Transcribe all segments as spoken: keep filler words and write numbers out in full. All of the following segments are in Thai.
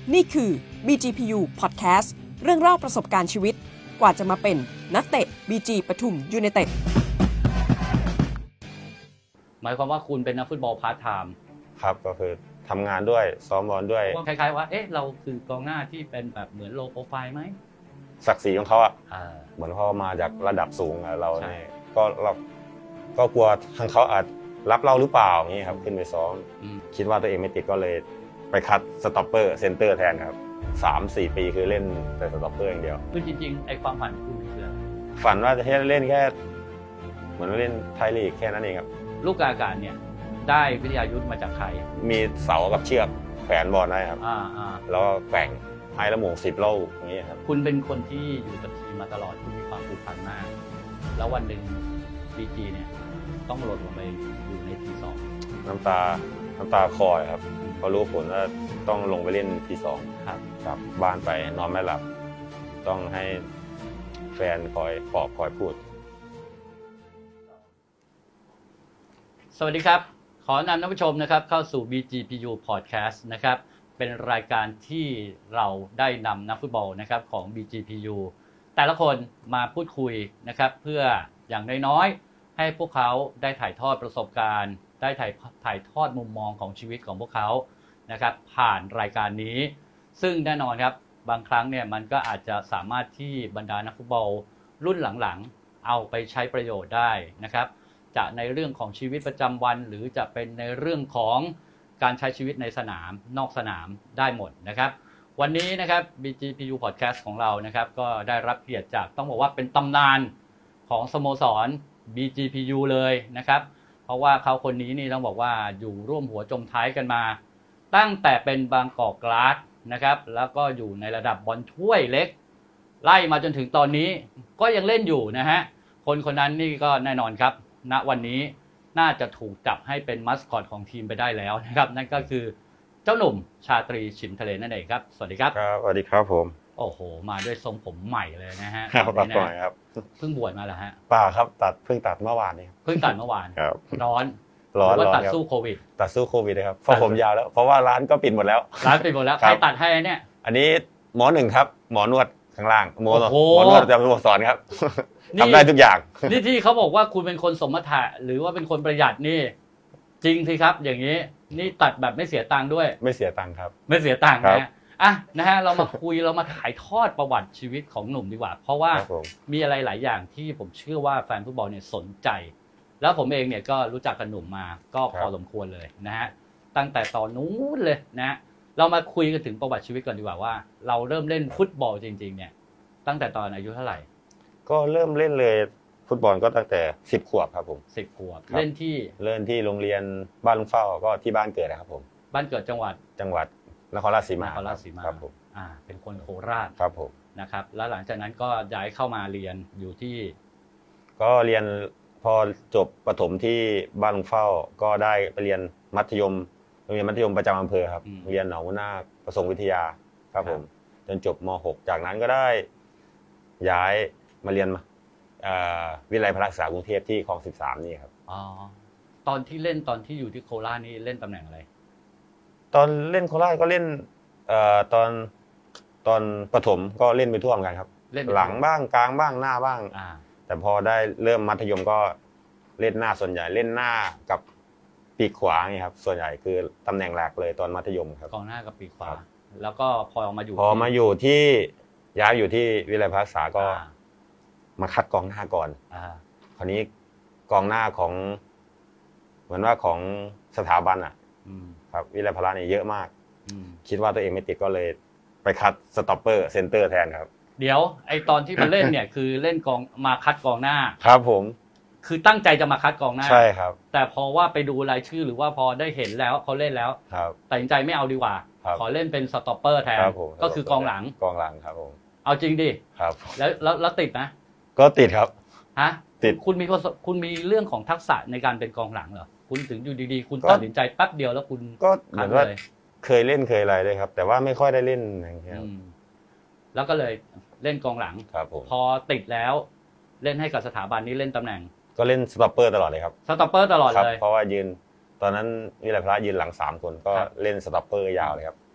นี่คือ บี จี พี ยู Podcast เรื่องเล่าประสบการณ์ชีวิตกว่าจะมาเป็นนักเตะ บี จี ปทุมยูไนเต็ดหมายความว่าคุณเป็นนักฟุตบอลพาร์ทไทม์ครับก็คือทำงานด้วยซ้อมบอลด้วยคล้ายๆว่าเอ๊ะเราคือกองหน้าที่เป็นแบบเหมือนโลโปรไฟล์ไหมศักดิ์ศรีของเขาอ่ะเหมือนเขามาจากระดับสูงเราเนี่ยก็เราก็กลัวทางเขาอาจรับเราหรือเปล่าอย่างนี้ครับขึ้นไปซ้อมคิดว่าตัวเองไม่ติดก็เลยไปคัดสต็อปเปอร์เซนเตอร์แทนครับสามสี่ปีคือเล่นแต่สต็อปเปอร์อย่างเดียวคือจริงๆไอ้ความฝันคุณคืออะไรฝันว่าจะเล่นแค่เหมือนเล่นไทยลีกแค่นั้นเองครับลูกกาการเนี่ยได้วิทยายุทธมาจากใครมีเสากับเชือกแขวนบอลได้ครับแล้วก็แกว่งไม้ละหมงสิบโลอย่างนี้ครับคุณเป็นคนที่อยู่กับทีมมาตลอดคุณมีความผูกพันมากแล้ววันหนึ่ง บี จี เนี่ยต้องหล่นลงไปอยู่ในทีสองน้ำตาน้ำตาคลอครับพอรู้ผลว่าต้องลงไปเล่นทีสองครับกลับบ้านไปนอนไม่หลับต้องให้แฟนคอยปลอบคอยพูดสวัสดีครับขอนำท่านผู้ชมนะครับเข้าสู่ บี จี พี ยู Podcast นะครับเป็นรายการที่เราได้นำนักฟุตบอลนะครับของ บี จี พี ยู แต่ละคนมาพูดคุยนะครับเพื่ออย่างน้อยๆให้พวกเขาได้ถ่ายทอดประสบการณ์ได้ถ่ายถ่ายทอดมุมมองของชีวิตของพวกเขานะครับผ่านรายการนี้ซึ่งแน่นอนครับบางครั้งเนี่ยมันก็อาจจะสามารถที่บรรดานักฟุตบอลรุ่นหลังๆเอาไปใช้ประโยชน์ได้นะครับจะในเรื่องของชีวิตประจำวันหรือจะเป็นในเรื่องของการใช้ชีวิตในสนามนอกสนามได้หมดนะครับวันนี้นะครับ บี จี พี ยู Podcast ของเรานะครับก็ได้รับเกียรติจากต้องบอกว่าเป็นตำนานของสโมสร บี จี พี ยู เลยนะครับเพราะว่าเขาคนนี้นี่ต้องบอกว่าอยู่ร่วมหัวจมท้ายกันมาตั้งแต่เป็นบางกอกกลาสนะครับแล้วก็อยู่ในระดับบอลถ้วยเล็กไล่มาจนถึงตอนนี้ก็ยังเล่นอยู่นะฮะคนคนนั้นนี่ก็แน่นอนครับณวันนี้น่าจะถูกจับให้เป็นมัสคอตของทีมไปได้แล้วนะครับนั่นก็คือเจ้าหนุ่มชาตรีชิมทะเลนั่นเองครับสวัสดีครับครับสวัสดีครับผมโอ้โหมาด้วยทรงผมใหม่เลยนะฮะครับตัดก่อนครับเพิ่งบวชมาเหรอฮะป่าครับตัดเพิ่งตัดเมื่อวานนี้เพิ่งตัดเมื่อวานครับร้อนร้อนว่าตัดสู้โควิดตัดสู้โควิดเลยครับเพราะผมยาวแล้วเพราะว่าร้านก็ปิดหมดแล้วร้านปิดหมดแล้วใครตัดให้เนี่ยอันนี้หมอหนึ่งครับหมอนวดข้างล่างหมอหมอนวดจะเป็นสอนครับทำได้ทุกอย่างนี่ที่เขาบอกว่าคุณเป็นคนสมถะหรือว่าเป็นคนประหยัดนี่จริงสิครับอย่างนี้นี่ตัดแบบไม่เสียตังค์ด้วยไม่เสียตังค์ครับไม่เสียตังค์นะอ่ะนะฮะเรามาคุยเรามาถ่ายทอดประวัติชีวิตของหนุ่มดีกว่าเพราะว่ามีอะไรหลายอย่างที่ผมเชื่อว่าแฟนฟุตบอลเนี่ยสนใจแล้วผมเองเนี่ยก็รู้จักกับหนุ่มมาก็พอสมควรเลยนะฮะตั้งแต่ตอนนู้นเลยนะเรามาคุยกันถึงประวัติชีวิตก่อนดีกว่าว่าเราเริ่มเล่นฟุตบอลจริงๆเนี่ยตั้งแต่ตอนอายุเท่าไหร่ก็เริ่มเล่นเลยฟุตบอลก็ตั้งแต่สิบขวบครับผมสิบขวบเล่นที่เล่นที่โรงเรียนบ้านลุงเฝ้าก็ที่บ้านเกิดนะครับผมบ้านเกิดจังหวัดจังหวัดนครราชสีมานครราชสีมาครับผมอ่าเป็นคนโคราชครับผมนะครับแล้วหลังจากนั้นก็ย้ายเข้ามาเรียนอยู่ที่ก็เรียนพอจบประถมที่บ้านลุงเฝ้าก็ได้ไปเรียนมัธยมโรงเรียนมัธยมประจำอำเภอครับเรียนหนองนาคประสงค์วิทยาครับผมจนจบม หกจากนั้นก็ได้ย้ายมาเรียนวิทยาลัยพระศึกษากรุงเทพที่คลองสิบสามนี่ครับอ๋อตอนที่เล่นตอนที่อยู่ที่โคราชนี่เล่นตำแหน่งอะไรตอนเล่นโคราชก็เล่นเอ่อตอนตอนประถมก็เล่นไปทั่วเหมือนกันครับหลังบ้างกลางบ้างหน้าบ้างแต่พอได้เริ่มมัธยมก็เล่นหน้าส่วนใหญ่เล่นหน้ากับปีกขวานี่ครับส่วนใหญ่คือตำแหน่งหลักเลยตอนมัธยมครับกองหน้ากับปีกขวาแล้วก็พอมาอยู่พอมาอยู่ที่ย้ายอยู่ที่วิทยาลัยพระศึกษาก็มาคัดกองหน้าก่อนอ่าคราวนี้กองหน้าของเหมือนว่าของสถาบันอ่ะครับวิทยาลัยพละเนี่ยเยอะมากคิดว่าตัวเองไม่ติดก็เลยไปคัดสต็อปเปอร์เซนเตอร์แทนครับเดี๋ยวไอตอนที่มาเล่นเนี่ยคือเล่นกองมาคัดกองหน้าครับผมคือตั้งใจจะมาคัดกองหน้าใช่ครับแต่พอว่าไปดูรายชื่อหรือว่าพอได้เห็นแล้วเขาเล่นแล้วตัดสินใจไม่เอาดีกว่าขอเล่นเป็นสต็อปเปอร์แทนก็คือกองหลังกองหลังครับผมเอาจริงดิครับแล้วแล้วติดนะก็ติดครับฮะติดคุณมีคุณมีเรื่องของทักษะในการเป็นกองหลังเหรอคุณถึงอยู่ดีๆคุณตัดสินใจแป๊บเดียวแล้วคุณก็เหมือนว่าเคยเล่นเคยอะไรเลยครับแต่ว่าไม่ค่อยได้เล่นอย่างเงี้ยแล้วก็เลยเล่นกองหลังครับผมพอติดแล้วเล่นให้กับสถาบันนี้เล่นตำแหน่งก็เล่นสต็อปเปอร์ตลอดเลยครับสต็อปเปอร์ตลอดเลยเพราะว่ายืนตอนนั้นวิทยาลัยพละยืนหลังสามคนก็เล่นสต็อปเปอร์ยาวเลยครับ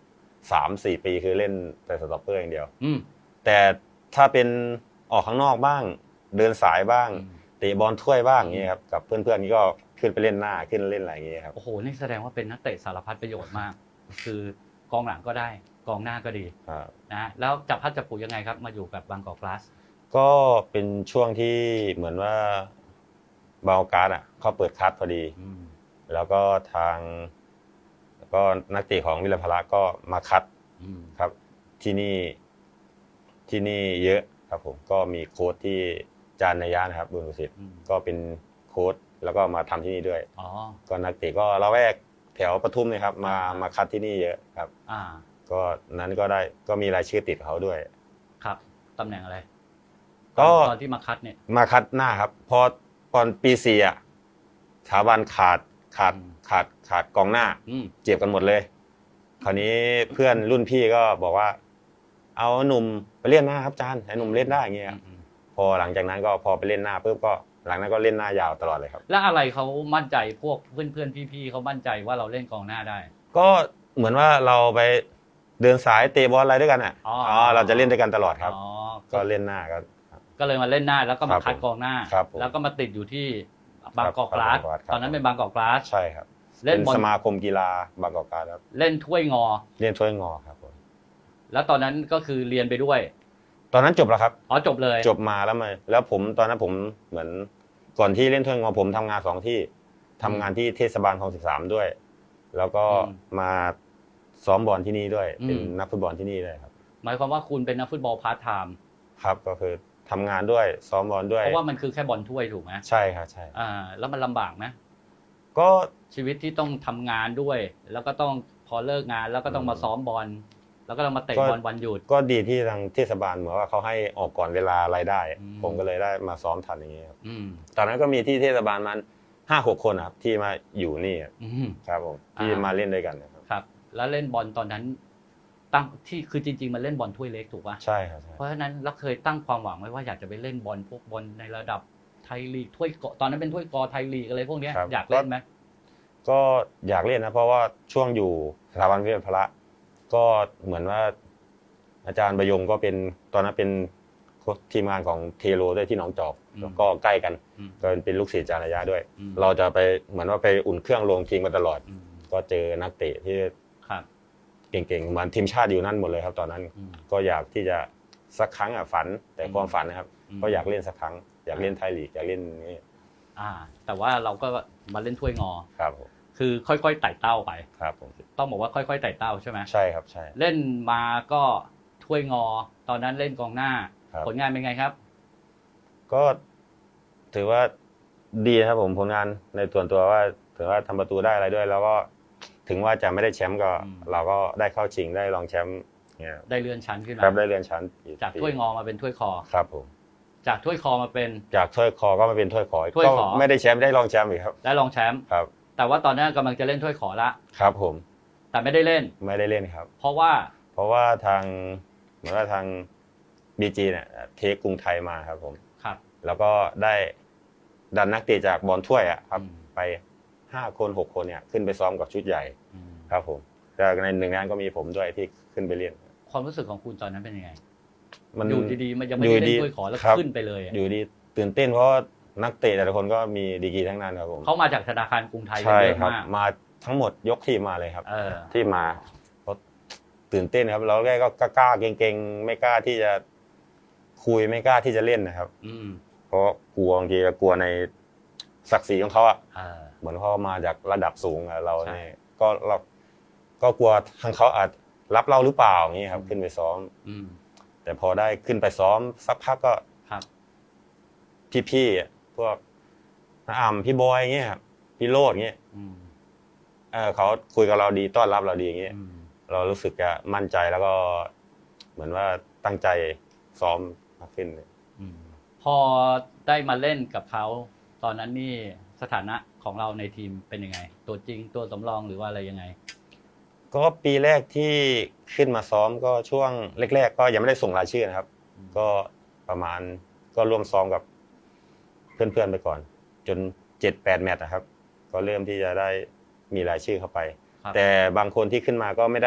สามสี่ปีคือเล่นแต่สต็อปเปอร์อย่างเดียวอืมแต่ถ้าเป็นออกข้างนอกบ้างเดินสายบ้างเตะบอลถ้วยบ้างอย่างเงี้ยครับกับเพื่อนๆนี่ก็ขึ้นไปเล่นหน้าขึ้นเล่นอะไรอย่างเงี้ยครับโอ้โหนี่แสดงว่าเป็นนักเตะสารพัดประโยชน์มากคือกองหลังก็ได้กองหน้าก็ดีนะแล้วจับพัดจับผูยังไงครับมาอยู่กับบางกอกกลาสก็เป็นช่วงที่เหมือนว่าบางกอกกลาสอ่ะเขาเปิดคัดพอดีแล้วก็ทางก็นักเตะของวิลพละก็มาคัดครับที่นี่ที่นี่เยอะครับผมก็มีโค้ชที่จานนยะนะครับบุญประสิทธิ์ก็เป็นโค้ชแล้วก็มาทำที่นี่ด้วยก็นักเตะก็ละแวกแถวปทุมนะครับมามาคัดที่นี่เยอะครับก็นั้นก็ได้ก็มีรายชื่อติดเขาด้วยครับตำแหน่งอะไรก็ตอนที่มาคัดเนี่ยมาคัดหน้าครับพอตอนปีสี่อ่ะสถาบันขาดขาดขาดขาดกองหน้าเจ็บกันหมดเลยคราวนี้เพื่อนรุ่นพี่ก็บอกว่าเอาหนุ่มไปเล่นหน้าครับอาจารย์ให้หนุ่มเล่นได้อย่างเงี้ยพอหลังจากนั้นก็พอไปเล่นหน้าปุ๊บก็หลังนั้นก็เล่นหน้ายาวตลอดเลยครับแล้วอะไรเขามั่นใจพวกเพื่อนเพื่อนพี่ๆเขามั่นใจว่าเราเล่นกองหน้าได้ก็เหมือนว่าเราไปเดินสายเตะบอลอะไรด้วยกันอ่ะอ๋อเราจะเล่นด้วยกันตลอดครับก็เล่นหน้าก็ก็เลยมาเล่นหน้าแล้วก็มาคัดกองหน้าแล้วก็มาติดอยู่ที่บางกอกกลาสตอนนั้นเป็นบางกอกกลาสใช่ครับเล่นสมาคมกีฬาบางกอกกลาสครับเล่นถ้วยงอเล่นถ้วยงอครับผมแล้วตอนนั้นก็คือเรียนไปด้วยตอนนั้นจบแล้วครับอ๋อจบเลยจบมาแล้วมาแล้วผมตอนนั้นผมเหมือนก่อนที่เล่นถ้วยงอผมทำงานสองที่ทำงานที่เทศบาลคลองสิบสามด้วยแล้วก็มาซ้อมบอลที่นี่ด้วยเป็นนักฟุตบอลที่นี่เลยครับหมายความว่าคุณเป็นนักฟุตบอลพาร์ทไทม์ครับก็คือทำงานด้วยซ้อมบอลด้วยเพราะว่ามันคือแค่บอลถ้วยถูกไหมใช่ครับใช่อ่าแล้วมันลำบากไหมก็ชีวิตที่ต้องทำงานด้วยแล้วก็ต้องพอเลิกงานแล้วก็ต้องมาซ้อมบอลแล้วก็ต้องมาเตะบอลวันหยุดก็ดีที่ทางเทศบาลเหมือนว่าเขาให้ออกก่อนเวลารายได้ผมก็เลยได้มาซ้อมทันอย่างนี้ครับตอนนั้นก็มีที่เทศบาลมันห้าหกคนครับที่มาอยู่นี่ครับผมที่มาเล่นด้วยกันครับแล้วเล่นบอลตอนนั้นตั้งที่คือจริงๆมันเล่นบอลถ้วยเล็กถูกป่ะใช่ครับเพราะฉะนั้นเราเคยตั้งความหวังไว้ว่าอยากจะไปเล่นบอลพวกบอลในระดับไทยลีกถ้วยตอนนั้นเป็นถ้วยกอไทยลีกอะไรพวกนี้อยากเล่นไหมก็อยากเล่นนะเพราะว่าช่วงอยู่สถาบันวิทยาพละก็เหมือนว่าอาจารย์ประยงก็เป็นตอนนั้นเป็นทีมงานของเทโรด้วยที่หนองจอกก็ใกล้กันก็เป็นลูกศิษย์อาจารย์ระยะด้วยเราจะไปเหมือนว่าไปอุ่นเครื่องลงทีมกันตลอดก็เจอนักเตะที่เก่งๆเหมือนทีมชาติอยู่นั่นหมดเลยครับตอนนั้นก็อยากที่จะสักครั้งอ่ะฝันแต่ความฝันนะครับก็อยากเล่นสักครั้งอยากเล่นไทยลีกอยากเล่นนี่อ่าแต่ว่าเราก็มาเล่นถ้วยงอครับคือค่อยๆไต่เต้าไปครับผมต้องบอกว่าค่อยๆไต่เต้าใช่ไหมใช่ครับใช่เล่นมาก็ถ้วยงอตอนนั้นเล่นกองหน้าผลงานเป็นไงครับก็ถือว่าดีครับผมผลงานในส่วนตัวว่าถือว่าทำประตูได้อะไรด้วยแล้วก็ถึงว่าจะไม่ได้แชมป์ก็เราก็ได้เข้าชิงได้รองแชมป์เนี่ยได้เลื่อนชั้นขึ้นมาครับได้เลื่อนชั้นจากถ้วยงอมาเป็นถ้วยคอครับผมจากถ้วยคอมาเป็นจากถ้วยคอก็มาเป็นถ้วยขอก็ไม่ได้แชมป์ได้รองแชมป์อีกครับได้รองแชมป์ครับแต่ว่าตอนนี้กำลังจะเล่นถ้วยขอละครับผมแต่ไม่ได้เล่นไม่ได้เล่นครับเพราะว่าเพราะว่าทางเหมือนว่าทาง บี จี เนี่ยเทคกรุงไทยมาครับผมครับแล้วก็ได้ดันนักเตะจากบอลถ้วยอ่ะครับไปห้าคนหกคนเนี่ยขึ้นไปซ้อมกับชุดใหญ่ครับผมแต่ในหนึ่งงานก็มีผมด้วยที่ขึ้นไปเล่นความรู้สึกของคุณตอนนั้นเป็นยังไงมันอยู่ดีๆมันยังไม่ได้เล่นถ้วยขอแล้วขึ้นไปเลยอยู่ดีตื่นเต้นเพราะนักเตะแต่ละคนก็มีดีกรีทั้งนั้นครับผมเขามาจากธนาคารกรุงไทยใช่ครับมาทั้งหมดยกทีมมาเลยครับที่มาเพราะตื่นเต้นครับเราแรกก็กล้าเก่งๆไม่กล้าที่จะคุยไม่กล้าที่จะเล่นนะครับเพราะกลัวบางทีกลัวในศักดิ์ศรีของเขาอ่ะเหมือนเขามาจากระดับสูงเราเนี่ยก็เราก็กลัวทางเขาอาจรับเราหรือเปล่าอย่างนี้ครับขึ้นไปซ้อมแต่พอได้ขึ้นไปซ้อมสักพักก็พี่ๆพวกน้าอ่ำพี่บอยอย่างเงี้ยครับพี่โรดอย่างเงี้ยเออเขาคุยกับเราดีต้อนรับเราดีอย่างเงี้ยเรารู้สึกจะมั่นใจแล้วก็เหมือนว่าตั้งใจซ้อมมากขึ้นพอได้มาเล่นกับเขาตอนนั้นนี่สถานะของเราในทีมเป็นยังไงตัวจริงตัวสำรองหรือว่าอะไรยังไงก็ปีแรกที่ขึ้นมาซ้อมก็ช่วงแรกๆก็ยังไม่ได้ส่งรายชื่อนะครับก็ประมาณก็ร่วมซ้อมกับเพื่อนๆไปก่อนจน เจ็ดแปด แมตช์นะครับก็เริ่มที่จะได้มีรายชื่อเข้าไปแต่บางคนที่ขึ้นมาก็ไม่ได้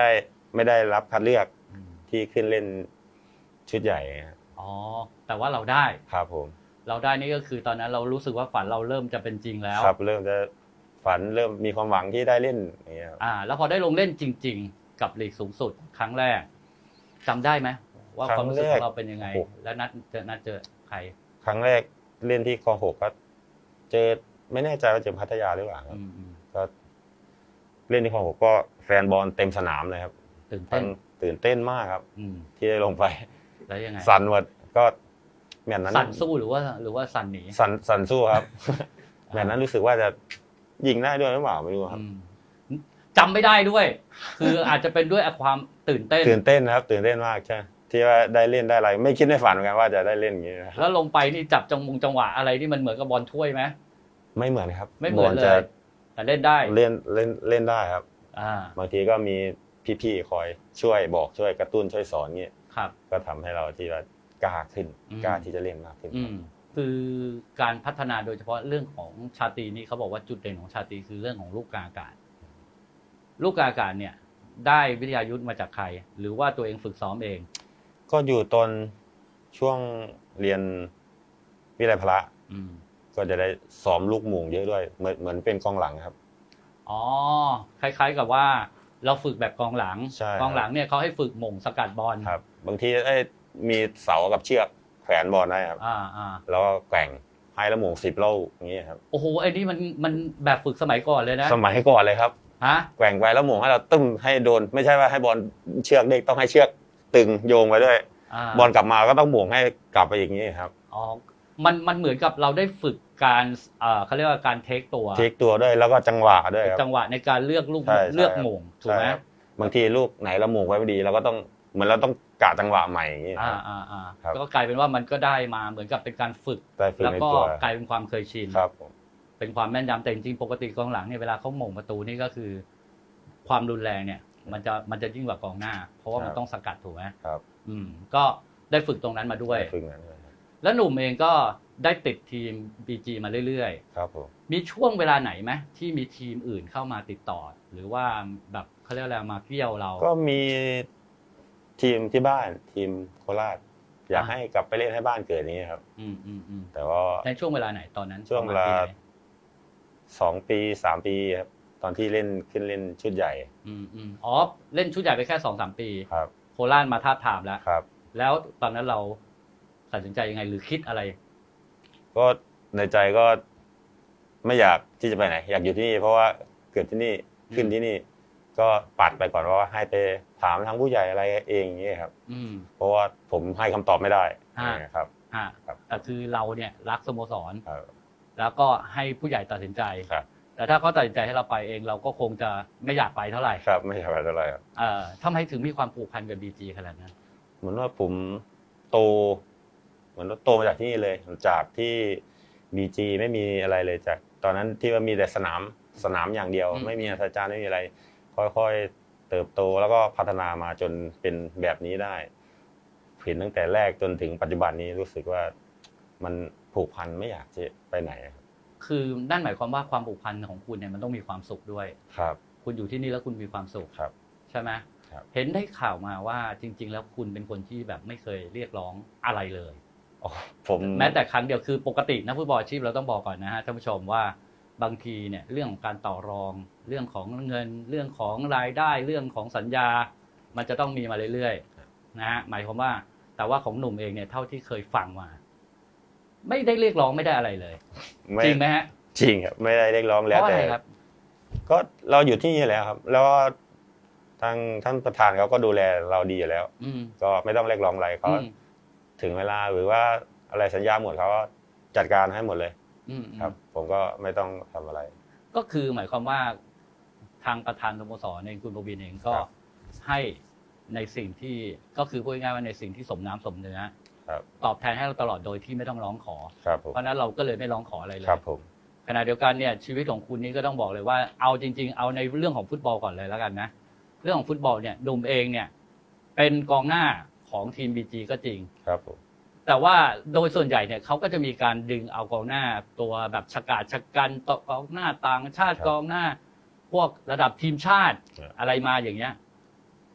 ไม่ได้รับคัดเลือกที่ขึ้นเล่นชุดใหญ่อ๋อแต่ว่าเราได้ครับผมเราได้นี่ก็คือตอนนั้นเรารู้สึกว่าฝันเราเริ่มจะเป็นจริงแล้วครับเริ่มจะฝันเริ่มมีความหวังที่ได้เล่นอย่างเงี้ยอ่าแล้วพอได้ลงเล่นจริงๆกับลีกสูงสุดครั้งแรกจำได้ไหมว่าความรู้สึกของเราเป็นยังไงแล้วนัดเจอนัดเจอใครครั้งแรกเล่นที่คลองหกก็เจอไม่แน่ใจว่าเจอพัทยาหรือเปล่าครับก็เล่นที่คลองหกก็แฟนบอลเต็มสนามเลยครับตื่นเต้นตื่นเต้นมากครับที่ได้ลงไปแล้วยังไงสั่นหมดก็แมตช์นั้นสั่นสู้หรือว่าหรือว่าสั่นหนีสั่นสั่นสู้ครับแมตช์นั้นรู้สึกว่าจะยิงได้ด้วยหรือเปล่าไม่รู้ครับจำไม่ได้ด้วยคืออาจจะเป็นด้วยความตื่นเต้นตื่นเต้นครับตื่นเต้นมากใช่ที่ว่าได้เล่นได้อะไรไม่คิดไม่ฝันเหมือนกันว่าจะได้เล่นอย่างนี้แล้วลงไปนี่จับจังมงจังหวะอะไรที่มันเหมือนกับบอลถ้วยไหมไม่เหมือนครับไม่เหมือนเลยแต่เล่นได้เล่นเล่นเล่นได้ครับบางทีก็มีพี่ๆคอยช่วยบอกช่วยกระตุ้นช่วยสอนเงี้ยก็ทำให้เราที่ว่ากล้าขึ้นกล้าที่จะเล่นมากขึ้นคือการพัฒนาโดยเฉพาะเรื่องของชาตรีนี่เขาบอกว่าจุดเด่นของชาตรีคือเรื่องของลูกกลางอากาศลูกกลางอากาศเนี่ยได้วิทยายุทธมาจากใครหรือว่าตัวเองฝึกซ้อมเองก็อยู่ตอนช่วงเรียนวิทยาลัยพละก็จะได้ซ้อมลูกหม่งเยอะด้วยเหมือนเหมือนเป็นกองหลังครับอ๋อคล้ายๆกับว่าเราฝึกแบบกองหลังกองหลังเนี่ยเขาให้ฝึกหม่งสกัดบอลครับบางทีไอ้มีเสากับเชือกแขวนบอลได้ครับอ่าอ่าแล้วก็แกว่งให้แล้วหม่งสิบลูกอย่างนี้ครับโอ้โหไอ้นี่มันมันแบบฝึกสมัยก่อนเลยนะสมัยก่อนเลยครับฮะแกว่งไปแล้วหม่งให้เราตึ้มให้โดนไม่ใช่ว่าให้บอลเชือกเด็กต้องให้เชือกตึงโยงไปด้วยบอลกลับมาก็ต้องหม่งให้กลับไปอย่างนี้ครับอ๋อมันมันเหมือนกับเราได้ฝึกการเอ่อเขาเรียกว่าการเทคตัวเทคตัวด้วยแล้วก็จังหวะด้วยครับจังหวะในการเลือกลูกเลือกหม่งถูกไหมบางทีลูกไหนเราหม่งไว้ไม่ดีเราก็ต้องเหมือนเราต้องกะจังหวะใหม่อย่างนี้อ่าอ่าอ่าก็กลายเป็นว่ามันก็ได้มาเหมือนกับเป็นการฝึกแล้วก็กลายเป็นความเคยชินครับเป็นความแม่นยำแต่จริงๆปกติกองหลังเนี่ยเวลาเขาหม่งประตูนี่ก็คือความรุนแรงเนี่ยมันจะมันจะยิ่งกว่ากองหน้าเพราะว่ามันต้องสกัดถูกไหมครับอืมก็ได้ฝึกตรงนั้นมาด้วยแล้วหนุ่มเองก็ได้ติดทีม บี จี มาเรื่อยๆครับผมมีช่วงเวลาไหนไหมที่มีทีมอื่นเข้ามาติดต่อหรือว่าแบบเขาเรียกอะไรมาเกี่ยวเราก็มีทีมที่บ้านทีมโคราชอยากให้กลับไปเล่นให้บ้านเกิดนี้ครับอืมอืมอืมแต่ว่าในช่วงเวลาไหนตอนนั้นช่วงเวลาสองปีสามปีครับตอนที่เล่นขึ้นเล่นชุดใหญ่อืมอืมอ๋อเล่นชุดใหญ่ไปแค่สองสามปีครับโคราชมาท้าทามแล้วครับแล้วตอนนั้นเราตัดสินใจยังไงหรือคิดอะไรก็ในใจก็ไม่อยากที่จะไปไหนอยากอยู่ที่นี่เพราะว่าเกิดที่นี่ขึ้นที่นี่ก็ปัดไปก่อนว่าให้ไปถามทางผู้ใหญ่อะไรเองอย่างนี้ครับเพราะว่าผมให้คำตอบไม่ได้ครับครับแต่คือเราเนี่ยรักสโมสรแล้วก็ให้ผู้ใหญ่ตัดสินใจแต่ถ้าเขาตัดสินใจให้เราไปเองเราก็คงจะไม่อยากไปเท่าไหร่ครับไม่อยากไปเท่าไหร่ครับเอ่อทำไมถึงมีความผูกพันกับ บี จี ขนาดนั้นเหมือนว่าผมโตเหมือนว่าโตมาจากที่นี่เลยจากที่ บี จี ไม่มีอะไรเลยจากตอนนั้นที่ว่ามีแต่สนามสนามอย่างเดียวไม่มีอาจารย์ไม่มีอะไรค่อยๆเติบโตแล้วก็พัฒนามาจนเป็นแบบนี้ได้เห็นตั้งแต่แรกจนถึงปัจจุบันนี้รู้สึกว่ามันผูกพันไม่อยากจะไปไหนคือนั่นหมายความว่าความผูกพันของคุณเนี่ยมันต้องมีความสุขด้วยครับคุณอยู่ที่นี่แล้วคุณมีความสุขครับใช่ไหมเห็นได้ข่าวมาว่าจริงๆแล้วคุณเป็นคนที่แบบไม่เคยเรียกร้องอะไรเลยผมแม้แต่ครั้งเดียวคือปกตินักฟุตบอลอาชีพเราต้องบอกก่อนนะฮะท่านผู้ชมว่าบางทีเนี่ยเรื่องของการต่อรองเรื่องของเงินเรื่องของรายได้เรื่องของสัญญามันจะต้องมีมาเรื่อยๆนะฮะหมายความว่าแต่ว่าของหนุ่มเองเนี่ยเท่าที่เคยฟังมาไม่ได้เรียกร้องไม่ได้อะไรเลยจริงไหมฮะจริงครับไม่ได้เรียกร้องแล้วแต่ก็เราอยู่ที่นี่แล้วครับแล้วทางท่านประธานเขาก็ดูแลเราดีอยู่แล้วก็ไม่ต้องเรียกร้องอะไรเขาถึงเวลาหรือว่าอะไรสัญญาหมดเขาก็จัดการให้หมดเลยครับผมก็ไม่ต้องทำอะไรก็คือหมายความว่าทางประธานสโมสรเองคุณโบบินเองก็ให้ในสิ่งที่ก็คือพูดง่ายๆว่าในสิ่งที่สมน้ำสมเนื้อตอบแทนให้เราตลอดโดยที่ไม่ต้องร้องขอเพราะนั้นเราก็เลยไม่ร้องขออะไรเลยขณะเดียวกันเนี่ยชีวิตของคุณนี้ก็ต้องบอกเลยว่าเอาจริงๆเอาในเรื่องของฟุตบอลก่อนเลยแล้วกันนะเรื่องของฟุตบอลเนี่ยหนุ่มเองเนี่ยเป็นกองหน้าของทีม บี จี ก็จริงครับผมแต่ว่าโดยส่วนใหญ่เนี่ยเขาก็จะมีการดึงเอากองหน้าตัวแบบฉกาจฉกันตกองหน้าต่างชาติกองหน้าพวกระดับทีมชาติอะไรมาอย่างเงี้ย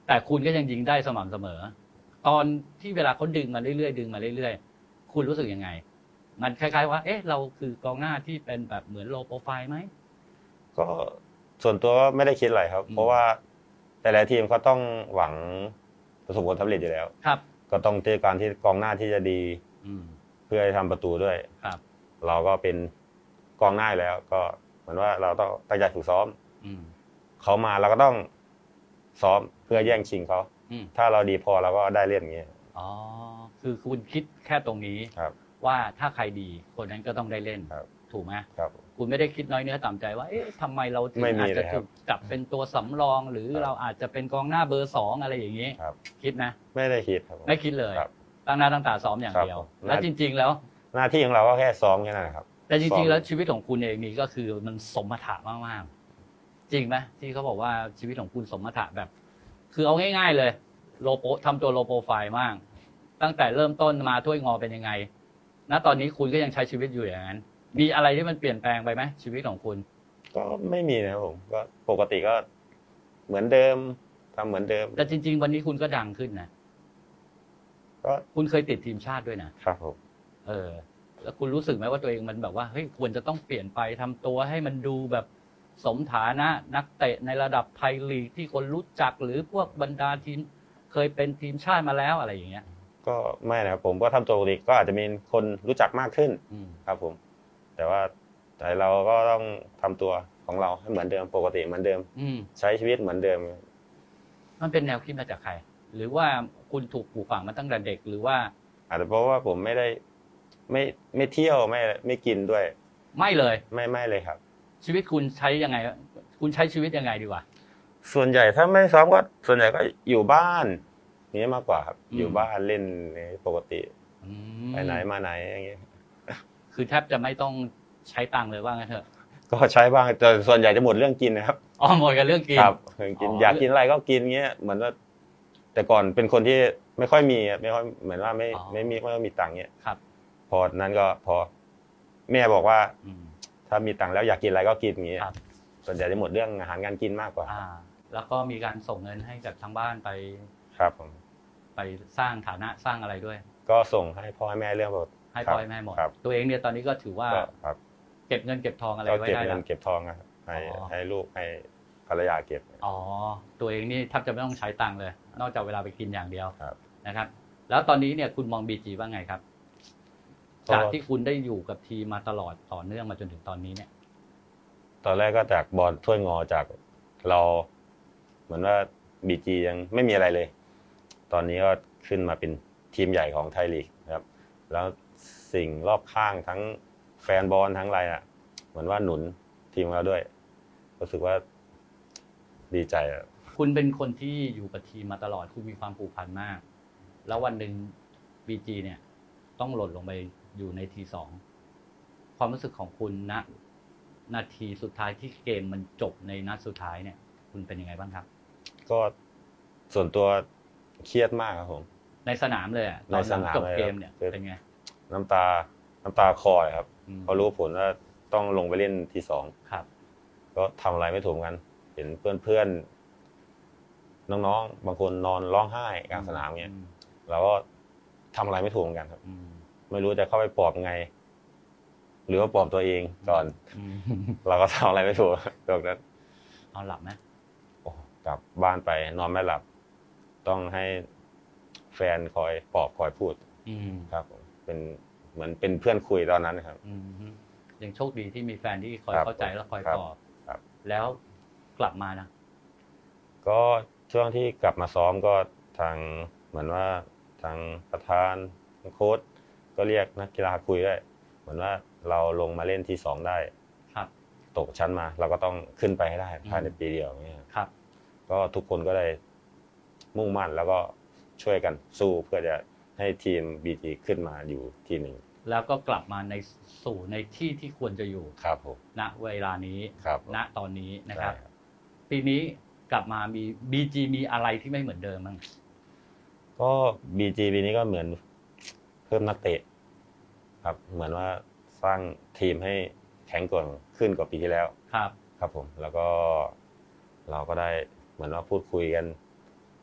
แต่คุณก็ยังยิงได้สม่ำเสมอตอนที่เวลาเขาดึงมาเรื่อยๆดึงมาเรื่อยๆคุณรู้สึกยังไงมันคล้ายๆว่าเอ๊ะเราคือกองหน้าที่เป็นแบบเหมือนโลโปรไฟล์ไหมก็ส่วนตัวก็ไม่ได้คิดอะไรครับเพราะว่าแต่ละทีมเขาต้องหวังประสบผลสำเร็จอยู่แล้วครับก็ต้องเจอการที่กองหน้าที่จะดีเพื่อทำประตูด้วยครับเราก็เป็นกองหน้าแล้วก็เหมือนว่าเราต้องตั้งใจฝึกซ้อมเขามาเราก็ต้องซ้อมเพื่อแย่งชิงเขาถ้าเราดีพอเราก็ได้เล่นอย่างเงี้ยอ๋อคือคุณคิดแค่ตรงนี้ว่าถ้าใครดีคนนั้นก็ต้องได้เล่นถูกไหมครับคุณไม่ได้คิดน้อยเนื้อต่ำใจว่าเอ๊ะทำไมเราถึงอาจจะถูกจับเป็นตัวสำรองหรือเราอาจจะเป็นกองหน้าเบอร์สองอะไรอย่างนี้คิดนะไม่ได้คิดครับไม่คิดเลยตั้งหน้าตั้งตาซ้อมอย่างเดียวแล้วจริงๆแล้วหน้าที่ของเราก็แค่ซ้อมแค่นั้นครับแต่จริงๆแล้วชีวิตของคุณเองนี่ก็คือมันสมถะมากๆจริงไหมที่เขาบอกว่าชีวิตของคุณสมถะแบบคือเอาง่ายๆเลยโลโปทำตัวโลโปรไฟล์มากตั้งแต่เริ่มต้นมาถ้วยงอเป็นยังไงณตอนนี้คุณก็ยังใช้ชีวิตอยู่อย่างนั้นมีอะไรที่มันเปลี่ยนแปลงไปไหมชีวิตของคุณก็ไม่มีนะครับผมก็ปกติก็เหมือนเดิมทำเหมือนเดิมแต่จริงๆวันนี้คุณก็ดังขึ้นนะก็คุณเคยติดทีมชาติด้วยนะครับผมเออแล้วคุณรู้สึกไหมว่าตัวเองมันแบบว่าเฮ้ยควรจะต้องเปลี่ยนไปทำตัวให้มันดูแบบสมฐานะนักเตะในระดับไทยลีกที่คนรู้จักหรือพวกบรรดาทีมเคยเป็นทีมชาติมาแล้วอะไรอย่างเงี้ยก็ไม่นะครับผมก็ทำตัวปกติก็อาจจะมีคนรู้จักมากขึ้นครับผมแต่ว่าแต่เราก็ต้องทำตัวของเราให้เหมือนเดิมปกติเหมือนเดิมใช้ชีวิตเหมือนเดิมมันเป็นแนวคิดมาจากใครหรือว่าคุณถูกปลูกฝังมาตั้งแต่เด็กหรือว่าอาจจะเพราะว่าผมไม่ได้ไม่ไม่เที่ยวไม่ไม่กินด้วยไม่เลยไม่ไม่เลยครับชีวิตคุณใช้ยังไงคุณใช้ชีวิตยังไงดีกว่าส่วนใหญ่ถ้าไม่ซ้อมก็ส่วนใหญ่ก็อยู่บ้านนี้มากกว่าครับอยู่บ้านเล่นปกติไปไหนมาไหนอย่างเงี้ยคือแทบจะไม่ต้องใช้ตังค์เลยว่างั้นเถอะก็ใช้บ้างแต่ส่วนใหญ่จะหมดเรื่องกินนะครับอ๋อหมดกับเรื่องกินครับเรื่องกินอยากกินอะไรก็กินเงี้ยเหมือนว่าแต่ก่อนเป็นคนที่ไม่ค่อยมีไม่ค่อยเหมือนว่าไม่ไม่มีไม่ค่อยมีตังค์เงี้ยครับพอนั้นก็พอแม่บอกว่าถ้ามีตังค์แล้วอยากกินอะไรก็กินอย่างเงี้ยส่วนใหญ่จะหมดเรื่องอาหารการกินมากกว่าแล้วก็มีการส่งเงินให้จากทางบ้านไปครับผมไปสร้างฐานะสร้างอะไรด้วยก็ส่งให้พ่อให้แม่เรื่องหมดให้พ่อให้แม่หมดตัวเองเนี่ยตอนนี้ก็ถือว่าเก็บเงินเก็บทองอะไรไว้ได้เก็บเงินเก็บทองครับให้ให้ลูกให้ภรรยาเก็บอ๋อตัวเองนี่แทบจะไม่ต้องใช้ตังค์เลยนอกจากเวลาไปกินอย่างเดียวนะครับแล้วตอนนี้เนี่ยคุณมอง บี จี ว่าไงครับจากที่คุณได้อยู่กับทีมมาตลอดต่อเนื่องมาจนถึงตอนนี้เนี่ยตอนแรกก็จากบอลถ้วยงอจากเราเหมือนว่า บี จี ยังไม่มีอะไรเลยตอนนี้ก็ขึ้นมาเป็นทีมใหญ่ของไทยลีกนะครับแล้วสิ่งรอบข้างทั้งแฟนบอลทั้งอะไรอ่ะเหมือนว่าหนุนทีมเราด้วยรู้สึกว่าดีใจอ่ะคุณเป็นคนที่อยู่กับทีมมาตลอดคุณมีความผูกพันมากแล้ววันหนึ่ง บี จี เนี่ยต้องหล่นลงไปอยู่ในทีสองความรู้สึกของคุณณนาทีสุดท้ายที่เกมมันจบในนัดสุดท้ายเนี่ยคุณเป็นยังไงบ้างครับก็ส่วนตัวเครียดมากครับผมในสนามเลยอ่ะตอนจบเกมเนี่ยเป็นไงน้ำตาน้ำตาคลอครับเขารู้ผลว่าต้องลงไปเล่นทีสองครับก็ทำอะไรไม่ถูกกันเห็นเพื่อนๆน้องๆบางคนนอนร้องไห้กลางสนามเงี้ยเราก็ทำอะไรไม่ถูกกันครับไม่รู้จะเข้าไปปลอบไงหรือว่าปลอบตัวเองก่อนเราก็ทำอะไรไม่ถูกตรงนั้นนอนหลับไหมโอ้กลับบ้านไปนอนไม่หลับต้องให้แฟนคอยปลอบคอยพูดครับเป็นเหมือนเป็นเพื่อนคุยตอนนั้นนะครับยังโชคดีที่มีแฟนที่คอยเข้าใจและคอยปลอบแล้วกลับมานะก็ช่วงที่กลับมาซ้อมก็ทางเหมือนว่าทางประธานโค้ชก็เรียกนักกีฬาคุยได้เหมือนว่าเราลงมาเล่นที่สองได้ครับตกชั้นมาเราก็ต้องขึ้นไปให้ได้ภายในปีเดียวอย่างเงี้ยครับก็ทุกคนก็ได้มุ่งมั่นแล้วก็ช่วยกันสู้เพื่อจะให้ทีม บี จี ขึ้นมาอยู่ที่หนึ่งแล้วก็กลับมาในสู่ในที่ที่ควรจะอยู่ครับผมณเวลานี้ณตอนนี้นะครับปีนี้กลับมามี บี จี มีอะไรที่ไม่เหมือนเดิมบ้างก็ บี จี ปีนี้ก็เหมือนเพิ่มนักเตะครับเหมือนว่าสร้างทีมให้แข็งกว่าขึ้นกว่าปีที่แล้วครับครับผมแล้วก็เราก็ได้เหมือนว่าพูดคุยกัน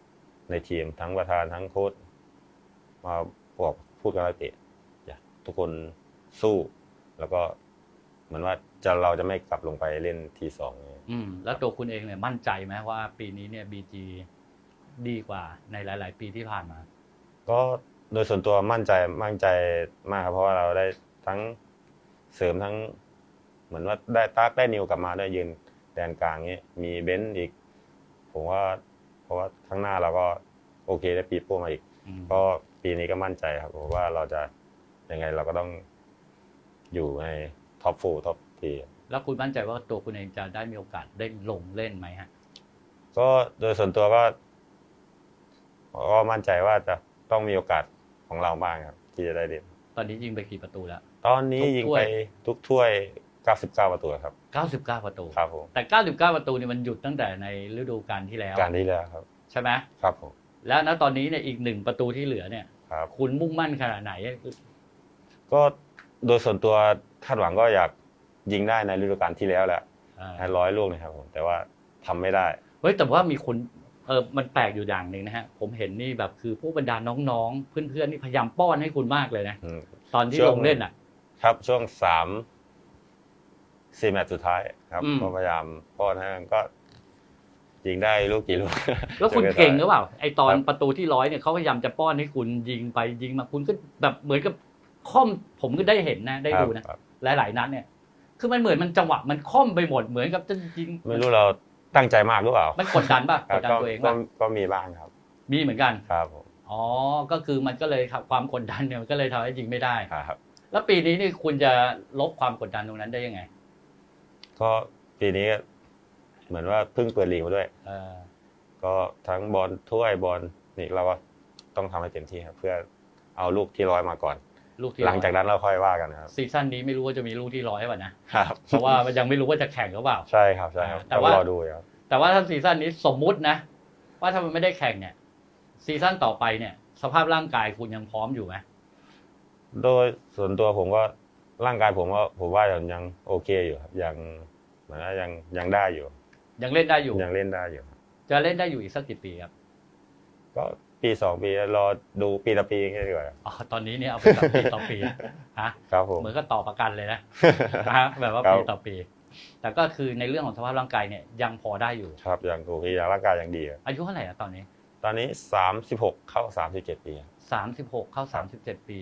ในทีมทั้งประธานทั้งโค้ชมาบอกพูดกับนักเตะทุกคนสู้แล้วก็เหมือนว่าจะเราจะไม่กลับลงไปเล่นทีสองอืมแล้วตัวคุณเองเนี่ยมั่นใจไหมว่าปีนี้เนี่ย บี จี ดีกว่าในหลายๆปีที่ผ่านมาก็โดยส่วนตัวมั่นใจมั่นใจมากครับเพราะว่าเราได้ทั้งเสริมทั้งเหมือนว่าได้ตักได้นิวกลับมาได้ยืนแดนกลางนี้มีเบนซ์อีกผมว่าเพราะว่าข้างหน้าเราก็โอเคได้ปีโป้มาอีกก็ปีนี้ก็มั่นใจครับผมว่าเราจะยังไงเราก็ต้องอยู่ในท็อปโฟร์ท็อปทีแล้วคุณมั่นใจว่าตัวคุณเองจะได้มีโอกาสได้ลงเล่นไหมฮะก็โดยส่วนตัวก็ก็มั่นใจว่าจะต้องมีโอกาสของเราบ้างครับที่จะได้เล่นตอนนี้ยิงไปกี่ประตูแล้วตอนนี้ยิงไปทุกถ้วยเก้าสิบเก้าประตูครับเก้าสิบเก้าประตูครับผมแต่เก้าสิบเก้าประตูนี่มันหยุดตั้งแต่ในฤดูกาลที่แล้วการที่แล้วครับใช่ไหมครับผมแล้วณตอนนี้เนี่ยอีกหนึ่งประตูที่เหลือเนี่ยคุณมุ่งมั่นขนาดไหนก็โดยส่วนตัวคาดหวังก็อยากยิงได้ในฤดูกาลที่แล้วแหละให้ร้อยลูกนะครับผมแต่ว่าทำไม่ได้เฮ้ยแต่ว่ามีคนเออมันแปลกอยู่อย่างหนึ่งนะฮะผมเห็นนี่แบบคือพวกบรรดาน้องๆเพื่อนๆนี่พยายามป้อนให้คุณมากเลยนะตอนที่ลงเล่นอ่ะครับช่วงสามสี่แมตช์สุดท้ายครับก็พยายามป้อนให้ก็ยิงได้ลูกกี่ลูกแล้วคุณเก่งหรือเปล่าไอตอนประตูที่ร้อยเนี่ยเขาพยายามจะป้อนให้คุณยิงไปยิงมาคุณก็แบบเหมือนกับค่อมผมก็ได้เห็นนะได้ดูนะหลายๆนัดเนี่ยคือมันเหมือนมันจังหวะมันค่อมไปหมดเหมือนกับจะยิงไม่รู้เราตั้งใจมากหรือเปล่ามันกดดันป่ะกดดันตัวเองป่ะก็มีบ้างครับมีเหมือนกันครับผมอ๋อก็คือมันก็เลยความกดดันเนี่ยมันก็เลยทำให้ยิงไม่ได้ครับแล้วปีนี้นี่คุณจะลบความกดดันตรงนั้นได้ยังไงก็ปีนี้เหมือนว่าเพิ่งเปิดลีกมาด้วยก็ทั้งบอลถ้วยบอลนี่เราก็ต้องทำให้เต็มที่ครับเพื่อเอาลูกที่ร้อยมาก่อนหลังจากนั้นเราค่อยว่ากันครับซีซั่นนี้ไม่รู้ว่าจะมีลูกที่ร้อยป่ะนะครับเพราะว่ามันยังไม่รู้ว่าจะแข่งหรือเปล่าใช่ครับใช่ครับแต่ว่ารอดูครับแต่ว่าถ้าซีซั่นนี้สมมุตินะว่าถ้ามันไม่ได้แข่งเนี่ยซีซั่นต่อไปเนี่ยสภาพร่างกายคุณยังพร้อมอยู่ไหมโดยส่วนตัวผมก็ร่างกายผมก็ผมว่ายังยังโอเคอยู่ครับยังเหมือนว่ายังยังได้อยู่ยังเล่นได้อยู่ยังเล่นได้อยู่จะเล่นได้อยู่อีกสักกี่ปีครับก็ปีสองปีรอดูปีละปีแค่ดีกว่าอ๋อตอนนี้เนี่ยเอาไปต่อปีต่อปีฮะครับผมเหมือนก็ต่อประกันเลยนะฮะแบบว่าปีต่อปีแต่ก็คือในเรื่องของสภาพร่างกายเนี่ยยังพอได้อยู่ครับยังโอเคยังร่างกายยังดีอายุเท่าไหร่ตอนนี้ตอนนี้สามสิบหกเข้าสามสิบเจ็ดปีสามสิบหกเข้าสามสิบเจ็ดปี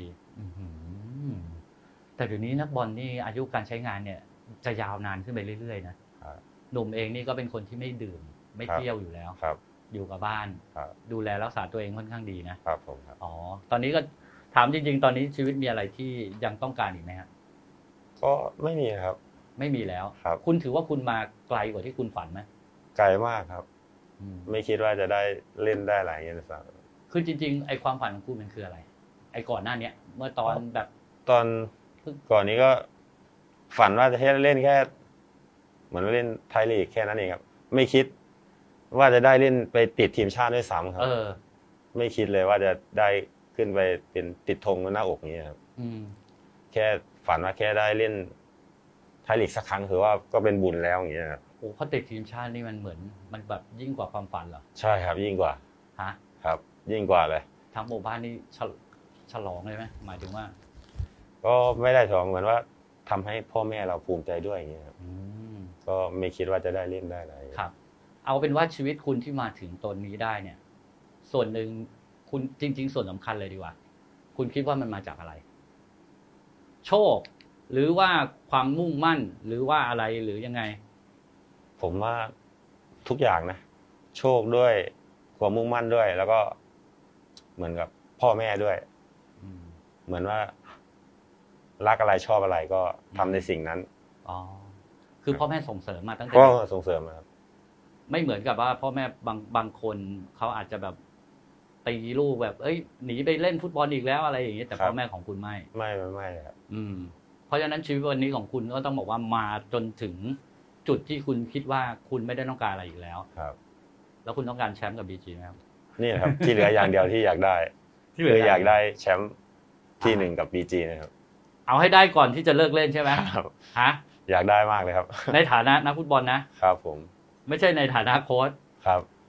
แต่เดี๋ยวนี้นักบอลนี่อายุการใช้งานเนี่ยจะยาวนานขึ้นไปเรื่อยๆนะหนุ่มเองนี่ก็เป็นคนที่ไม่ดื่มไม่เที่ยวอยู่แล้วอยู่กับบ้านดูแลรักษาตัวเองค่อนข้างดีนะครับผมครับอ๋อตอนนี้ก็ถามจริงๆตอนนี้ชีวิตมีอะไรที่ยังต้องการอีกไหมครับก็ไม่มีครับไม่มีแล้วครับคุณถือว่าคุณมาไกลกว่าที่คุณฝันไหมไกลมากครับไม่คิดว่าจะได้เล่นได้หลายเงี้ยสักคือจริงๆไอ้ความฝันของคุณมันคืออะไรไอ้ก่อนหน้านี้เมื่อตอนแบบตอนก่อนนี้ก็ฝันว่าจะเล่นแค่เหมือนเล่นไทยลีกแค่นั้นเองครับไม่คิดว่าจะได้เล่นไปติดทีมชาติด้วยซ้ำครับไม่คิดเลยว่าจะได้ขึ้นไปเป็นติดธงบนหน้าอกนี้ครับแค่ฝันว่าแค่ได้เล่นไทยลีกสักครั้งคือว่าก็เป็นบุญแล้วอย่างเงี้ยครับโอ้พอติดทีมชาตินี่มันเหมือนมันแบบยิ่งกว่าความฝันเหรอใช่ครับยิ่งกว่าฮะครับยิ่งกว่าเลยทั้งหมู่บ้านนี่ฉลองเลยไหมหมายถึงว่าก็ไม่ได้ฉลองเหมือนว่าทำให้พ่อแม่เราภูมิใจด้วยอย่างเงี้ยครับก็ไม่คิดว่าจะได้เล่นได้อะไรครับเอาเป็นว่าชีวิตคุณที่มาถึงตรงนี้ได้เนี่ยส่วนหนึ่งคุณจริงๆส่วนสำคัญเลยดีกว่าคุณคิดว่ามันมาจากอะไรโชคหรือว่าความมุ่งมั่นหรือว่าอะไรหรือยังไงผมว่าทุกอย่างนะโชคด้วยความมุ่งมั่นด้วยแล้วก็เหมือนกับพ่อแม่ด้วยเหมือนว่ารักอะไรชอบอะไรก็ทำในสิ่งนั้นอ๋อคือพ่อแม่ส่งเสริมมาตั้งแต่ก็ส่งเสริมมาครับไม่เหมือนกับว่าพ่อแม่บางบางคนเขาอาจจะแบบตีลูกแบบเอ้ยหนีไปเล่นฟุตบอลอีกแล้วอะไรอย่างเงี้ยแต่พ่อแม่ของคุณไม่ไม่ไม่ไม่ครับอืมเพราะฉะนั้นชีวิตวันนี้ของคุณก็ต้องบอกว่ามาจนถึงจุดที่คุณคิดว่าคุณไม่ได้ต้องการอะไรอีกแล้วครับแล้วคุณต้องการแชมป์กับ บี จี ไหมครับนี่ครับที่เหลืออย่างเดียวที่อยากได้ที่เหลืออยากได้แชมป์ที่หนึ่งกับ บี จี นะครับเอาให้ได้ก่อนที่จะเลิกเล่นใช่ไหมฮะอยากได้มากเลยครับในฐานะนักฟุตบอลนะครับผมไม่ใช่ในฐานะโค้ชครับ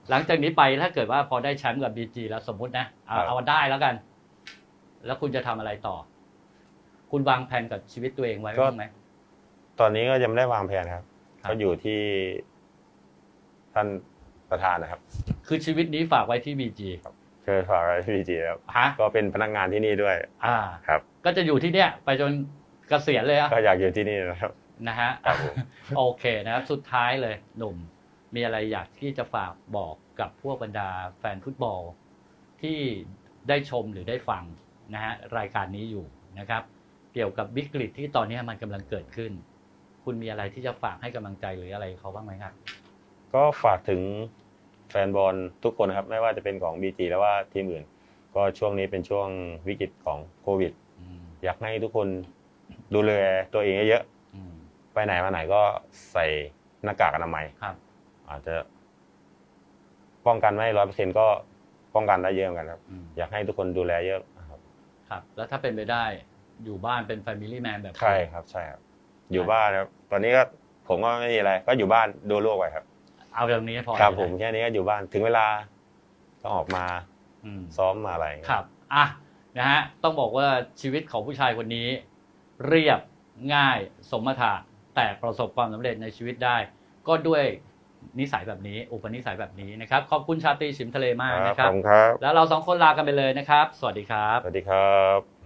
หลังจากนี้ไปถ้าเกิดว่าพอได้แชมป์กับ บี จี แล้วสมมุตินะเอาเอาได้แล้วกัน แล้วคุณจะทำอะไรต่อ คุณวางแผนกับชีวิตตัวเองไว้บ้างไหมตอนนี้ก็ยังไม่ได้วางแผนครับก็อยู่ที่ท่านประธานนะครับคือชีวิตนี้ฝากไว้ที่ บี จีครับเคยฝากไว้ที่ บี จี ครับก็เป็นพนักงานที่นี่ด้วยอ่าครับก็จะอยู่ที่เนี้ยไปจนเกษียณเลยอ่ะก็อยากอยู่ที่นี่นะครับนะฮะโอเคนะครับสุดท้ายเลยหนุ่มมีอะไรอยากที่จะฝากบอกกับพวกบรรดาแฟนฟุตบอลที่ได้ชมหรือได้ฟังนะฮะรายการนี้อยู่นะครับเกี่ยวกับวิกฤตที่ตอนนี้มันกำลังเกิดขึ้นคุณมีอะไรที่จะฝากให้กำลังใจหรืออะไรเขาบ้างไหมครับก็ฝากถึงแฟนบอลทุกคนนะครับไม่ว่าจะเป็นของ บี จี แล้วว่าทีมอื่นก็ช่วงนี้เป็นช่วงวิกฤตของโควิดอยากให้ทุกคนดูแลตัวเองเยอะๆไปไหนมาไหนก็ใส่หน้ากากอนามัยอาจจะป้องกันไม่ร้อยเปอร์เซ็นต์ก็ป้องกันได้เยอะเหมือนกันครับอยากให้ทุกคนดูแลเยอะครับครับแล้วถ้าเป็นไปได้อยู่บ้านเป็น Family Man แบบใช่ครับใช่ครับอยู่บ้านครับตอนนี้ก็ผมก็ไม่มีอะไรก็อยู่บ้านดูลูกไว้ครับเอาเรื่องนี้พอครับผมแค่นี้ก็อยู่บ้านถึงเวลาต้องออกมาซ้อมมาอะไรครับอ่ะนะฮะต้องบอกว่าชีวิตของผู้ชายคนนี้เรียบง่ายสมถะแต่ประสบความสำเร็จในชีวิตได้ก็ด้วยนิสัยแบบนี้อุปนิสัยแบบนี้นะครับขอบคุณชาตรีฉิมทะเลมากนะครับแล้วเราสองคนลากันไปเลยนะครับสวัสดีครับสวัสดีครับ